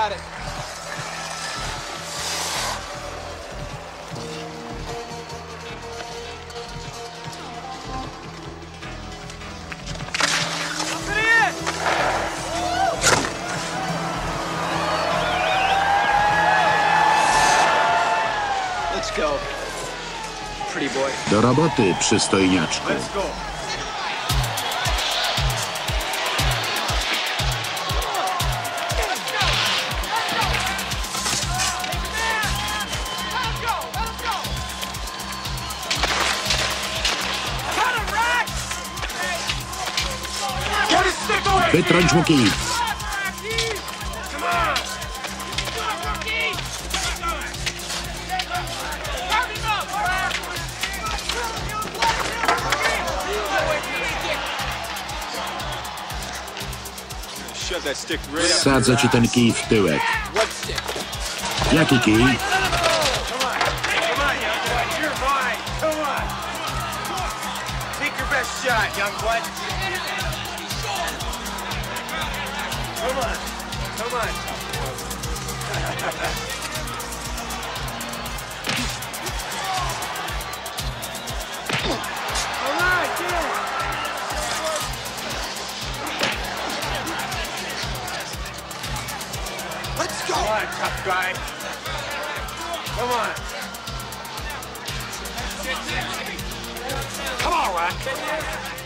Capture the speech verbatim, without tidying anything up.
got it. Let's go. Pretty boy. Do roboty, przystojniaczku. Let's go. Wytrąć mu kij. Wsadzę ci ten kij w tyłek. Jaki kij? Come on, come on. All right, yeah. Let's go. Come on, tough guy. Come on. Come on, Rock.